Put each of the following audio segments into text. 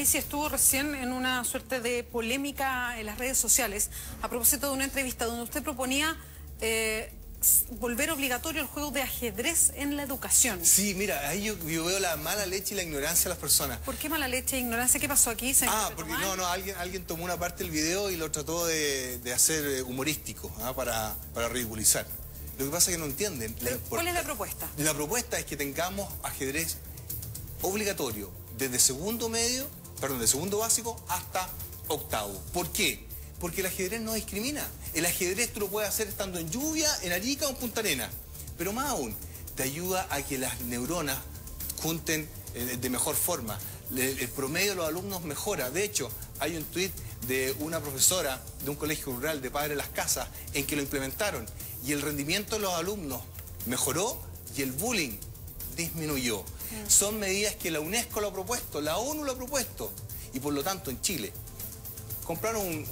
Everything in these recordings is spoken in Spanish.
Messi estuvo recién en una suerte de polémica en las redes sociales a propósito de una entrevista donde usted proponía volver obligatorio el juego de ajedrez en la educación. Sí, mira, ahí yo veo la mala leche y la ignorancia de las personas. ¿Por qué mala leche e ignorancia? ¿Qué pasó aquí? Porque alguien tomó una parte del video y lo trató de hacer humorístico, para ridiculizar. Lo que pasa es que no entienden. ¿Cuál es la propuesta? La propuesta es que tengamos ajedrez obligatorio desde segundo básico hasta octavo. ¿Por qué? Porque el ajedrez no discrimina. El ajedrez tú lo puedes hacer estando en Lluvia, en Arica o en Punta Arenas. Pero más aún, te ayuda a que las neuronas junten de mejor forma. El promedio de los alumnos mejora. De hecho, hay un tuit de una profesora de un colegio rural de Padre Las Casas en que lo implementaron y el rendimiento de los alumnos mejoró y el bullying disminuyó. Son medidas que la UNESCO lo ha propuesto, la ONU lo ha propuesto y por lo tanto en Chile comprar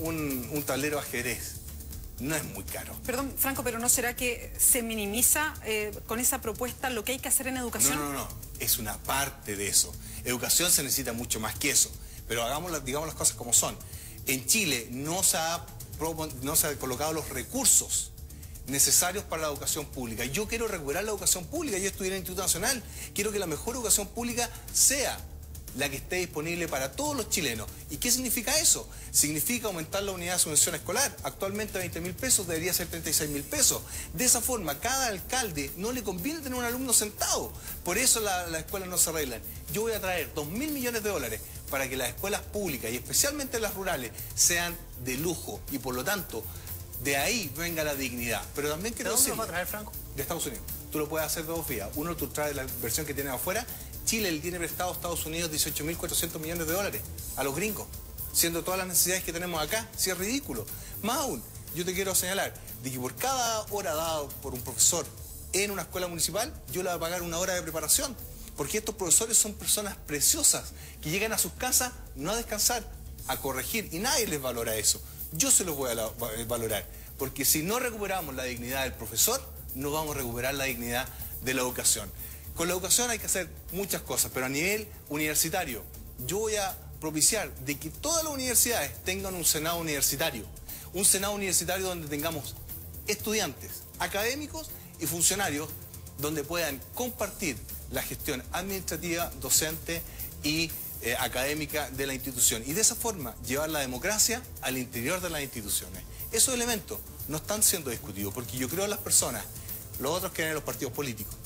un tablero de ajedrez no es muy caro. Perdón, Franco, pero ¿no será que se minimiza con esa propuesta lo que hay que hacer en educación? No, es una parte de eso. Educación se necesita mucho más que eso, pero digamos las cosas como son. En Chile no se ha colocado los recursos necesarios para la educación pública. Yo quiero recuperar la educación pública, yo estudié en el Instituto Nacional, quiero que la mejor educación pública sea la que esté disponible para todos los chilenos. ¿Y qué significa eso? Significa aumentar la unidad de subvención escolar. Actualmente 20.000 pesos debería ser 36.000 pesos. De esa forma, cada alcalde no le conviene tener un alumno sentado. Por eso las escuelas no se arreglan. Yo voy a traer 2.000 millones de dólares para que las escuelas públicas, y especialmente las rurales, sean de lujo. Y por lo tanto, de ahí venga la dignidad. Pero también quiero decir... ¿De dónde lo va a traer, Franco? De Estados Unidos. Tú lo puedes hacer de dos vías. Uno, tú traes la versión que tienes afuera. Chile le tiene prestado a Estados Unidos 18.400 millones de dólares a los gringos, siendo todas las necesidades que tenemos acá. Si es ridículo. Más aún, yo te quiero señalar de que por cada hora dada por un profesor en una escuela municipal, yo le voy a pagar una hora de preparación. Porque estos profesores son personas preciosas que llegan a sus casas no a descansar, a corregir, y nadie les valora eso. Yo se los voy a valorar, porque si no recuperamos la dignidad del profesor, no vamos a recuperar la dignidad de la educación. Con la educación hay que hacer muchas cosas, pero a nivel universitario, yo voy a propiciar de que todas las universidades tengan un senado universitario. Un senado universitario donde tengamos estudiantes, académicos y funcionarios, donde puedan compartir la gestión administrativa, docente y académica de la institución. Y de esa forma llevar la democracia al interior de las instituciones. Esos elementos no están siendo discutidos, porque yo creo en las personas, los otros creen en los partidos políticos.